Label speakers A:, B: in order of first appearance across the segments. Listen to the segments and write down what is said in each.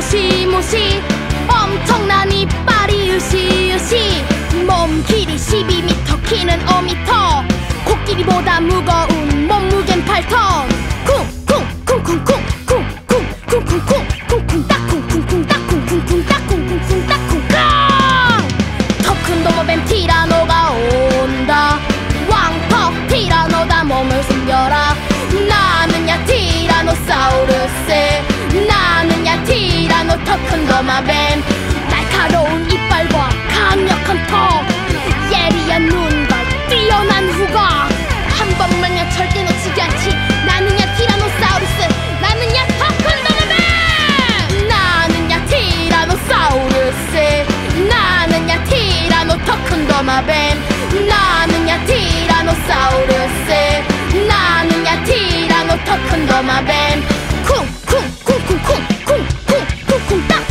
A: 무시무시 엄청난 이빨이 으시으시 몸 길이 12m 키는 5m 코끼리보다 무거운 몸무게는 8톤 쿵쿵쿵쿵쿵쿵쿵쿵쿵쿵쿵쿵쿵 따쿵쿵쿵 따쿵쿵쿵 따쿵쿵쿵 따쿵쿵 더 큰 도마뱀 티라노가 온다 왕퍽 티라노다 몸을 숨겨라 나는야 티라노사우루스 나는야 티라노 더 큰 도마뱀 날카로운 이빨과 강력한 턱 예리한 눈과 뛰어난 후각 한 번만야 절대 놓치지 않지 나는야 티라노사우루스 나는야 더 큰 도마뱀 나는야 티라노사우루스 나는야 티라노 더 큰 도마뱀 나는야 티라노사우루스 나는야 티라노 더 큰 도마뱀 쿵쿵쿵쿵쿵 쿵쿵쿵쿵 딱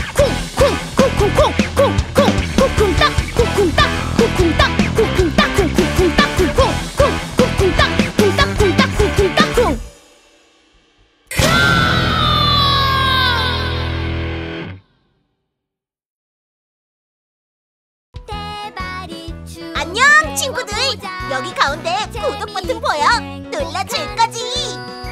A: 쿵쿵쿵쿵쿵쿵쿵쿵 딱 쿵쿵 딱 쿵쿵 딱 쿵쿵 딱 쿵쿵쿵 딱 쿵쿵 쿵쿵 딱 쿵쿵 딱 쿵쿵 딱 쿵쿵 딱 쿵
B: 안녕 친구들! 여기 가운데 구독 버튼 보여? 눌러줄까?